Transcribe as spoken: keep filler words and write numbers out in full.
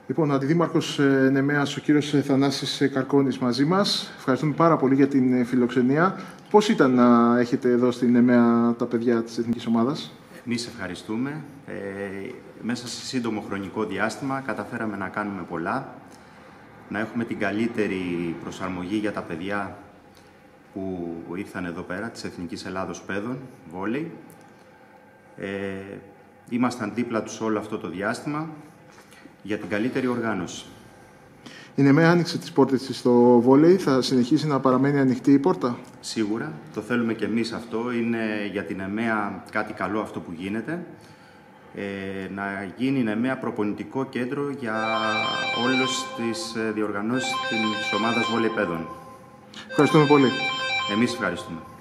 Λοιπόν, ο Αντιδήμαρχος Νεμέας, ο κύριος Θανάσης Καρκώνης, μαζί μας. Ευχαριστούμε πάρα πολύ για την φιλοξενία. Πώς ήταν να έχετε εδώ στην Νεμέα τα παιδιά της εθνικής ομάδας? Εμείς ευχαριστούμε. Ε, μέσα σε σύντομο χρονικό διάστημα καταφέραμε να κάνουμε πολλά. Να έχουμε την καλύτερη προσαρμογή για τα παιδιά που ήρθαν εδώ πέρα, της Εθνικής Ελλάδος Παιδών, βόλεϊ. Ε, ήμασταν δίπλα τους όλο αυτό το διάστημα για την καλύτερη οργάνωση. Η Νεμέα άνοιξε τις πόρτες της στο βόλεϊ. Θα συνεχίσει να παραμένει ανοιχτή η πόρτα? Σίγουρα. Το θέλουμε και εμείς αυτό. Είναι για την Νεμέα κάτι καλό αυτό που γίνεται. Ε, να γίνει η Νεμέα προπονητικό κέντρο για όλες τις διοργανώσεις της ομάδας βόλεϊ παιδών. Ευχαριστούμε πολύ. Εμείς ευχαριστούμε.